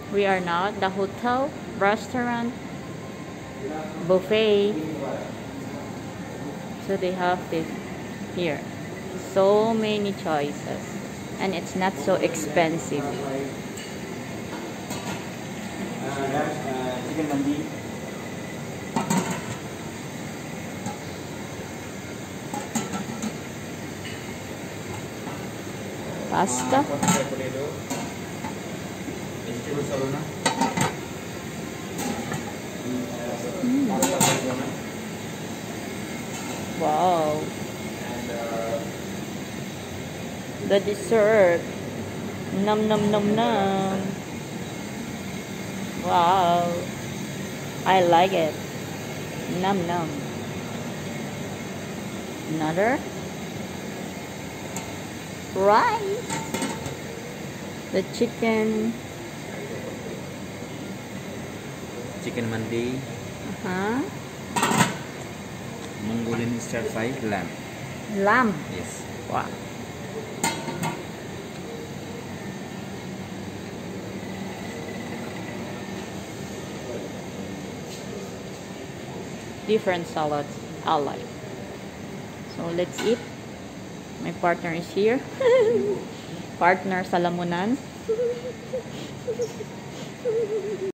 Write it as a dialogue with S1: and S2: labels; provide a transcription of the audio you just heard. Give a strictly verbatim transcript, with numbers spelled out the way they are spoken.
S1: We are now at the hotel, restaurant, buffet. So they have this here. So many choices. And it's not so expensive.
S2: Chicken mandi.
S1: Pasta.
S2: Potato. Vegetable salona.
S1: Wow.
S2: And uh,
S1: The dessert. Num num num num. Wow. I like it. Num num. Another. Rice. The chicken.
S2: chicken mandi.
S1: Uh-huh.
S2: Mongolian stir fry lamb.
S1: Lamb.
S2: Yes.
S1: Wow. Different salads. I like. So let's eat. My partner is here. Partner sa lamunan.